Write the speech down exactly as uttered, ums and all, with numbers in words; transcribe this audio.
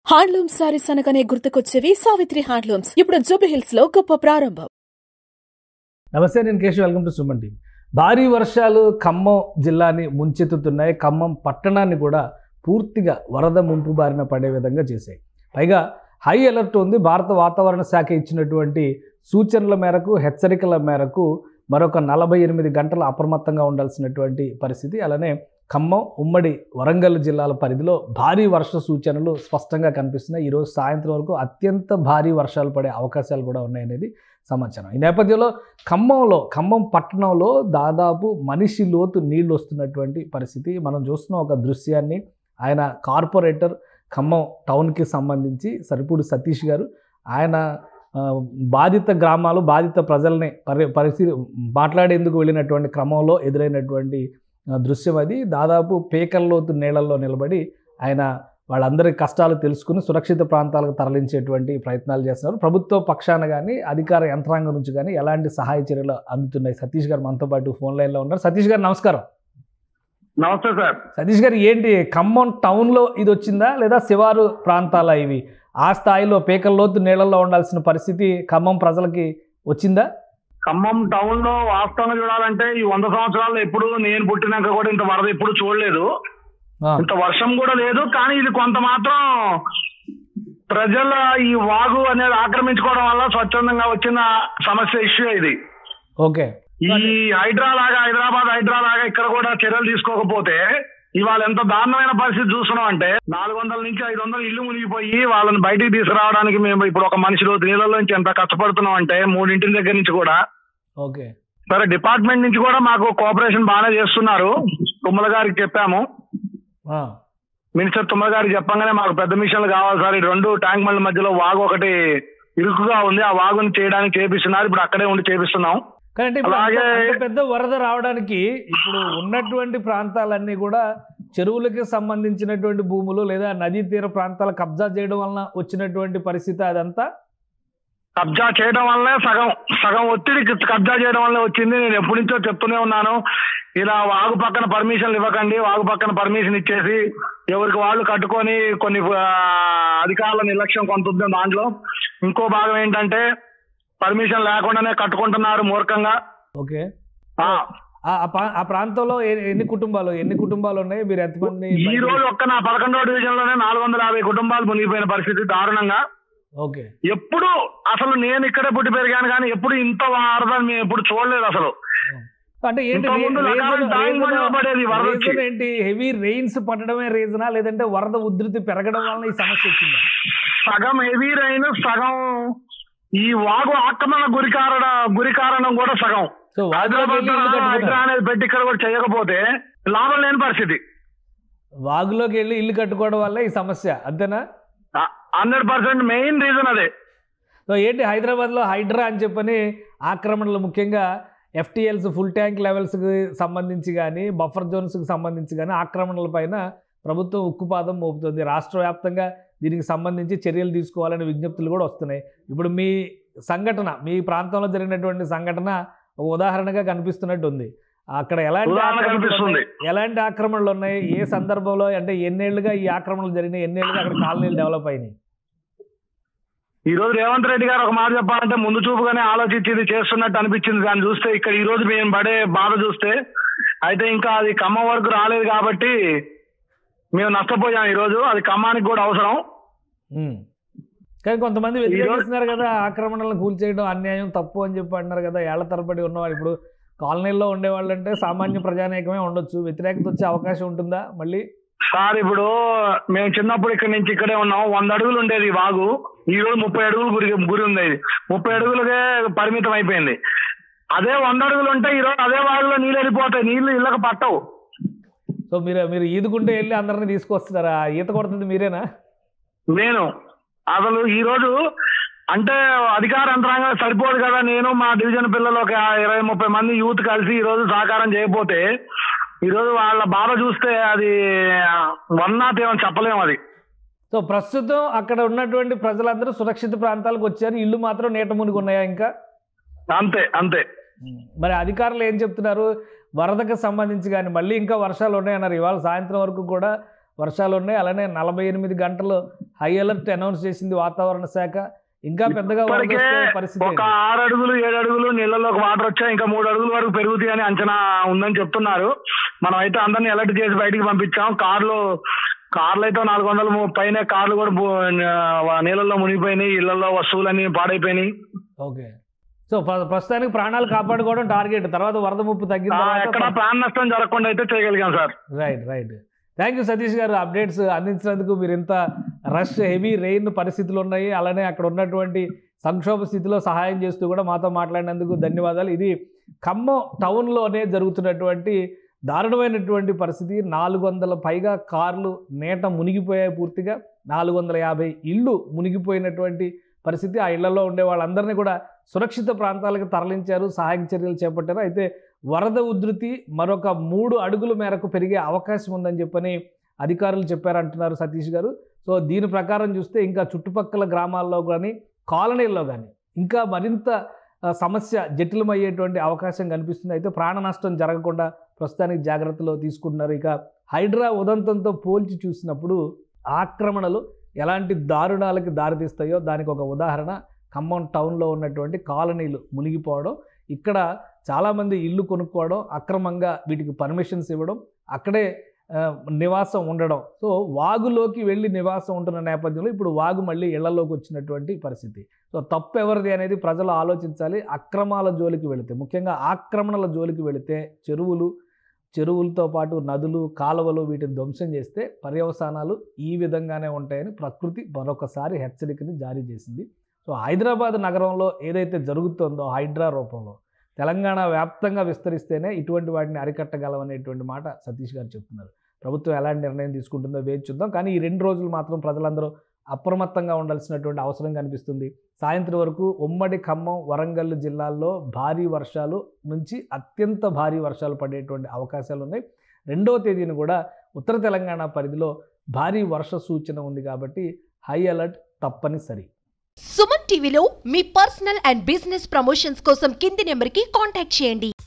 Handloom saris అనగానే గుర్తుకొచ్చేవి Savitri handlooms. ఇప్పుడు జూబ్లీహిల్స్ లో గొప్ప ప్రారంభం. నమస్తే, నేను Keshav. Welcome to Suman TV. భారీ వర్షాలు ఖమ్మం జిల్లాని ముంచెత్తుతున్నాయి. ఖమ్మం పట్టణాన్ని కూడా పూర్తిగా వరద ముంపు బారిన పడే విధంగా చేశాయి. పైగా హై అలర్ట్ ఉంది. భారత వాతావరణ శాఖ ఇచ్చినటువంటి సూచనల మేరకు, హెచ్చరికల మేరకు మరొక నలభై ఎనిమిది గంటలు అప్రమత్తంగా ఉండాల్సినటువంటి పరిస్థితి. అలానే ఖమ్మం, ఉమ్మడి వరంగల్ జిల్లాల పరిధిలో భారీ వర్ష సూచనలు స్పష్టంగా కనిపిస్తున్నాయి. ఈరోజు సాయంత్రం వరకు అత్యంత భారీ వర్షాలు పడే అవకాశాలు కూడా ఉన్నాయనేది సమాచారం. ఈ నేపథ్యంలో ఖమ్మంలో ఖమ్మం పట్టణంలో దాదాపు మనిషి లోతు నీళ్లు వస్తున్నటువంటి పరిస్థితి మనం చూస్తున్నాం. ఒక దృశ్యాన్ని ఆయన కార్పొరేటర్ ఖమ్మం టౌన్కి సంబంధించి సరిపూడి సతీష్ గారు, ఆయన బాధిత గ్రామాలు, బాధిత ప్రజల్ని పరి పరిస్థితి మాట్లాడేందుకు వెళ్ళినటువంటి క్రమంలో ఎదురైనటువంటి దృశ్యం అది. దాదాపు పేకల్లోతు నీళ్లలో నిలబడి ఆయన వాళ్ళందరి కష్టాలు తెలుసుకుని సురక్షిత ప్రాంతాలకు తరలించేటువంటి ప్రయత్నాలు చేస్తున్నారు. ప్రభుత్వ పక్షాన కానీ, అధికార యంత్రాంగం నుంచి కానీ ఎలాంటి సహాయ చర్యలు అందుతున్నాయి? సతీష్ గారు మనతో పాటు ఫోన్ లైన్లో ఉన్నారు. సతీష్ గారు నమస్కారం. నమస్తే సార్. సతీష్ గారు, ఏంటి ఖమ్మం టౌన్లో ఇది వచ్చిందా లేదా శివారు ప్రాంతాల ఇవి? ఆ స్థాయిలో పేకల్లోతు నీళ్లలో ఉండాల్సిన పరిస్థితి ఖమ్మం ప్రజలకి వచ్చిందా? ఖమ్మం టౌన్ లో వాస్తవంగా చూడాలంటే ఈ వంద సంవత్సరాల్లో ఎప్పుడు నేను పుట్టినాక కూడా ఇంత వరద ఎప్పుడు చూడలేదు, ఇంత వర్షం కూడా లేదు. కానీ ఇది కొంత మాత్రం ప్రజల ఈ వాగు అనేది ఆక్రమించుకోవడం వల్ల స్వచ్ఛందంగా వచ్చిన సమస్య ఇష్యూ ఇది. ఓకే, ఈ హైడ్రా లాగా, హైదరాబాద్ హైడ్రా లాగా ఇక్కడ కూడా చర్యలు తీసుకోకపోతే ఇవాళ ఎంత దారుణమైన పరిస్థితి చూస్తున్నాం అంటే నాలుగు వందల నుంచి ఐదు వందలు ఇల్లు మునిగిపోయి వాళ్ళని బయటికి తీసుకురావడానికి మేము ఇప్పుడు ఒక మనిషి రోజు నీళ్ళలోంచి ఎంత కష్టపడుతున్నాం అంటే మూడింటి దగ్గర నుంచి కూడా. ఓకే, సరే, డిపార్ట్మెంట్ నుంచి కూడా మాకు కోఆపరేషన్ బాగానే చేస్తున్నారు. తుమ్మల గారికి చెప్పాము, మినిస్టర్ తుమ్మల గారికి చెప్పంగానే మాకు పెద్ద మిషన్లు కావాలి సార్, ఈ రెండు ట్యాంక్ బండ్ల మధ్యలో వాగు ఒకటి ఇరుకుగా ఉంది, ఆ వాగుని చేయడానికి చేపిస్తున్నారు. ఇప్పుడు అక్కడే ఉండి చేపిస్తున్నాం. కానీ పెద్ద వరద రావడానికి ఇప్పుడు ఉన్నటువంటి ప్రాంతాలన్నీ కూడా చెరువులకి సంబంధించినటువంటి భూములు లేదా నదీ తీర ప్రాంతాల కబ్జా చేయడం వలన వచ్చినటువంటి పరిస్థితి. అదంతా కబ్జా చేయడం వల్లే సగం సగం ఒత్తిడి కబ్జా చేయడం వల్లే వచ్చింది. నేను ఎప్పటి నుంచో చెప్తూనే ఉన్నాను, ఇలా వాగు పక్కన పర్మిషన్లు ఇవ్వకండి, వాగు పక్కన పర్మిషన్ ఇచ్చేసి ఎవరికి వాళ్ళు కట్టుకొని కొన్ని అధికారుల నిర్లక్ష్యం కొంత ఉంది దాంట్లో. ఇంకో భాగం ఏంటంటే పర్మిషన్ లేకుండానే కట్టుకుంటున్నారు మూర్ఖంగా. ఓకే, ఆ ప్రాంతంలో ఎన్ని కుటుంబాలు ఎన్ని కుటుంబాలు ఉన్నాయి? మీరు ఎంతమంది? ఈ రోజు ఒక్క నా పదకొండవ డివిజన్ లోనే నాలుగు వందల యాభై కుటుంబాలు మునిగిపోయిన పరిస్థితి దారుణంగా. ఓకే, ఎప్పుడు అసలు నేను ఇక్కడే పుట్టి పెరిగాను కానీ ఎప్పుడు ఇంత వరద మేము ఎప్పుడు చూడలేదు అసలు. అంటే ఏంటి ఏంటి హెవీ రెయిన్స్ పడడమే రీజనా, లేదంటే వరద ఉధృతి పెరగడం వల్ల ఈ సమస్య వచ్చిందా? సగం హెవీ రెయిన్, సగం ఈ వాగు ఆక్రమణ గురి కారణ గురి కారణం కూడా సగం. హైదరాబాద్ అనేది పెట్టి ఇక్కడ కూడా చేయకపోతే లాభం లేని పరిస్థితి. వాగులోకి వెళ్ళి ఇల్లు కట్టుకోవడం వల్ల ఈ సమస్య, అంతేనా? హండ్రెడ్ పర్సెంట్ మెయిన్ రీజన్ అదే. సో ఏంటి హైదరాబాద్లో హైడ్రా అని చెప్పని ఆక్రమణలు, ముఖ్యంగా ఎఫ్టీఎల్స్, ఫుల్ ట్యాంక్ లెవెల్స్కి సంబంధించి కానీ, బఫర్ జోన్స్కి సంబంధించి కానీ ఆక్రమణల పైన ప్రభుత్వం ఉక్కుపాదం మోపుతుంది. రాష్ట్ర వ్యాప్తంగా దీనికి సంబంధించి చర్యలు తీసుకోవాలనే విజ్ఞప్తులు కూడా వస్తున్నాయి. ఇప్పుడు మీ సంఘటన, మీ ప్రాంతంలో జరిగినటువంటి సంఘటన ఒక ఉదాహరణగా కనిపిస్తున్నట్టు ఉంది. అక్కడ ఎలాంటి కనిపిస్తుంది ఎలాంటి ఆక్రమణలు ఉన్నాయి? ఏ సందర్భంలో, అంటే ఎన్నేళ్లుగా ఈ ఆక్రమణలు జరిగినాయి? ఎన్నేళ్లుగా అక్కడ కాలనీలు డెవలప్ అయినాయి? ఈ రోజు రేవంత్ రెడ్డి గారు ఒక మాట చెప్పాలంటే ముందు చూపుగానే ఆలోచించి ఇది చేస్తున్నట్టు అనిపించింది. దాన్ని చూస్తే ఇక్కడ ఈ రోజు మేము పడే బాధ చూస్తే అయితే ఇంకా అది ఖమ్మం వరకు రాలేదు కాబట్టి మేము నష్టపోయాం. ఈ రోజు అది ఖమ్మానికి కూడా అవసరం. కానీ కొంతమంది వ్యతిరేకిస్తున్నారు కదా, ఆక్రమణలను కూల్చేయడం అన్యాయం, తప్పు అని చెప్పి అంటున్నారు కదా. ఏళ్ల తరబడి ఉన్నవాళ్ళు ఇప్పుడు కాలనీల్లో ఉండేవాళ్ళు అంటే సామాన్య ప్రజానీకమే ఉండొచ్చు, వ్యతిరేకత వచ్చే అవకాశం ఉంటుందా మళ్ళీ? సార్, ఇప్పుడు మేము చిన్నప్పుడు ఇక్కడ నుంచి ఇక్కడే ఉన్నాం. వంద అడుగులు ఉండేది వాగు, ఈ రోజు ముప్పై అడుగులు గురి గురి ఉంది. ముప్పై అడుగులకే పరిమితం అయిపోయింది. అదే వంద అడుగులు ఉంటే ఈ రోజు అదే వాగులో నీళ్ళు వెళ్ళిపోతాయి, నీళ్లు ఇళ్ళకి పట్టవు. సో మీరు మీరు ఈదుకుంటే వెళ్ళి అందరినీ తీసుకొస్తున్నారా? ఈత కొడుతుంది మీరేనా? నేను అసలు ఈ రోజు అంటే అధికార యంత్రాంగం సరిపోదు కదా. నేను మా డివిజన్ పిల్లలు ఒక ఇరవై ముప్పై మంది యూత్ కలిసి ఈ రోజు సహకారం చేయకపోతే ఈరోజు వాళ్ళ బాధ చూస్తే అది వన్ నాట్ ఏమని చెప్పలేము అది. సో ప్రస్తుతం అక్కడ ఉన్నటువంటి ప్రజలందరూ సురక్షిత ప్రాంతాలకు వచ్చారు, ఇల్లు మాత్రం నీట మునిగి ఉన్నాయా ఇంకా? అంతే అంతే. మరి అధికారులు ఏం చెప్తున్నారు? వరదకు సంబంధించి కానీ మళ్ళీ ఇంకా వర్షాలు ఉన్నాయన్నారు. ఇవాళ సాయంత్రం వరకు కూడా వర్షాలు ఉన్నాయి. అలానే నలభై ఎనిమిది గంటలు హై అలర్ట్ అనౌన్స్ చేసింది వాతావరణ శాఖ. ఇంకా పెద్దగా పరిస్థితి ఒక ఆరు అడుగులు ఏడు అడుగులు నీళ్ళలోకి వాటర్ వచ్చాయి, ఇంకా మూడు అడుగుల వరకు పెరుగుతాయి అని అంచనా ఉందని చెప్తున్నారు. మనం అయితే అందరినీ అలర్ట్ చేసి బయటికి పంపించాం. కార్లు కార్లు అయితే నాలుగు వందల పైన కార్లు కూడా నీళ్ళల్లో మునిగిపోయినాయి, ఇళ్లలో వస్తువులన్నీ పాడైపోయినాయి. ఓకే, సో ప్రస్తుతానికి ప్రాణాలు కాపాడుకోవడం టార్గెట్. తర్వాత వరద ముప్పు తగ్గిన ఎక్కడ ప్రాణ నష్టం జరగకుండా అయితే చేయగలిగాం sir. Right right thank you Satish గారు, అప్డేట్స్ అందించినందుకు. మీరు ఇంత రష్ హెవీ రెయిన్ పరిస్థితులు ఉన్నాయి, అలానే అక్కడ ఉన్నటువంటి సంక్షోభ స్థితిలో సహాయం చేస్తూ కూడా మాతో మాట్లాడినందుకు ధన్యవాదాలు. ఇది ఖమ్మం టౌన్లోనే జరుగుతున్నటువంటి దారుణమైనటువంటి పరిస్థితి. నాలుగు వందల పైగా కార్లు నేట మునిగిపోయాయి పూర్తిగా. నాలుగు వందల యాభై ఇళ్ళు మునిగిపోయినటువంటి పరిస్థితి. ఆ ఇళ్లలో ఉండే వాళ్ళందరినీ కూడా సురక్షిత ప్రాంతాలకు తరలించారు, సహాయక చర్యలు చేపట్టారు. అయితే వరద ఉధృతి మరొక మూడు అడుగుల మేరకు పెరిగే అవకాశం ఉందని చెప్పని అధికారులు చెప్పారంటున్నారు సతీష్ గారు. సో దీని ప్రకారం చూస్తే ఇంకా చుట్టుపక్కల గ్రామాల్లో కానీ కాలనీల్లో కానీ ఇంకా మరింత సమస్య జటిలమయ్యేటువంటి అవకాశం కనిపిస్తుంది. అయితే ప్రాణ నష్టం జరగకుండా ప్రస్తుతానికి జాగ్రత్తలు తీసుకుంటున్నారు. ఇక హైడ్రా ఉదంతంతో పోల్చి చూసినప్పుడు ఆక్రమణలు ఎలాంటి దారుణాలకు దారితీస్తాయో దానికి ఒక ఉదాహరణ ఖమ్మం టౌన్లో ఉన్నటువంటి కాలనీలు మునిగిపోవడం. ఇక్కడ చాలామంది ఇల్లు కొనుక్కోవడం, అక్రమంగా వీటికి పర్మిషన్స్ ఇవ్వడం, అక్కడే నివాసం ఉండడం. సో వాగులోకి వెళ్ళి నివాసం ఉంటున్న నేపథ్యంలో ఇప్పుడు వాగు మళ్ళీ ఇళ్లలోకి వచ్చినటువంటి పరిస్థితి. సో తప్పు ఎవరిది అనేది ప్రజలు ఆలోచించాలి. అక్రమాల జోలికి వెళితే, ముఖ్యంగా ఆక్రమణల జోలికి వెళితే చెరువులు చెరువులతో పాటు నదులు, కాలువలు వీటిని ధ్వంసం చేస్తే పర్యవసానాలు ఈ విధంగానే ఉంటాయని ప్రకృతి మరొకసారి హెచ్చరికని జారీ చేసింది. సో హైదరాబాద్ నగరంలో ఏదైతే జరుగుతుందో హైడ్రా రూపంలో తెలంగాణ వ్యాప్తంగా విస్తరిస్తేనే ఇటువంటి వాటిని అరికట్టగలమనేటువంటి మాట సతీష్ గారు చెప్తున్నారు. ప్రభుత్వం ఎలాంటి నిర్ణయం తీసుకుంటుందో వేచి చూద్దాం. కానీ ఈ రెండు రోజులు మాత్రం ప్రజలందరూ అప్రమత్తంగా ఉండాల్సినటువంటి అవసరం కనిపిస్తుంది. సాయంత్రం వరకు ఉమ్మడి ఖమ్మం, వరంగల్ జిల్లాల్లో భారీ వర్షాలు నుంచి అత్యంత భారీ వర్షాలు పడేటువంటి అవకాశాలు ఉన్నాయి. రెండవ తేదీన కూడా ఉత్తర తెలంగాణ పరిధిలో భారీ వర్ష సూచన ఉంది కాబట్టి హై అలర్ట్ తప్పనిసరి. సుమన్ టీవీలో మీ పర్సనల్ అండ్ బిజినెస్ ప్రమోషన్స్ కోసం కింది నెంబర్కి కాంటాక్ట్ చేయండి.